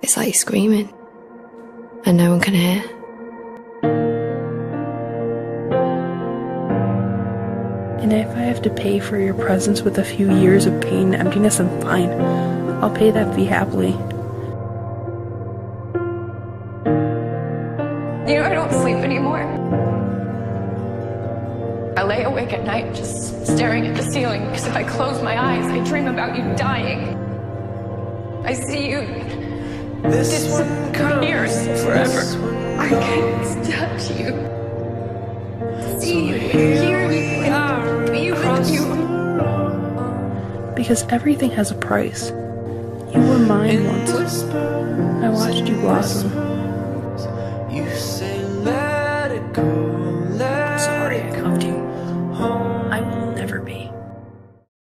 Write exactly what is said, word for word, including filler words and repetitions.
It's like screaming, and no one can hear. And if I have to pay for your presence with a few years of pain and emptiness, then fine. I'll pay that fee happily. You know, I don't sleep anymore. I lay awake at night just staring at the ceiling, because if I close my eyes, I dream about you dying. I see you disappear forever. I can't touch you, see you, hear you, and be with you. Because everything has a price. You were mine once. I watched you blossom.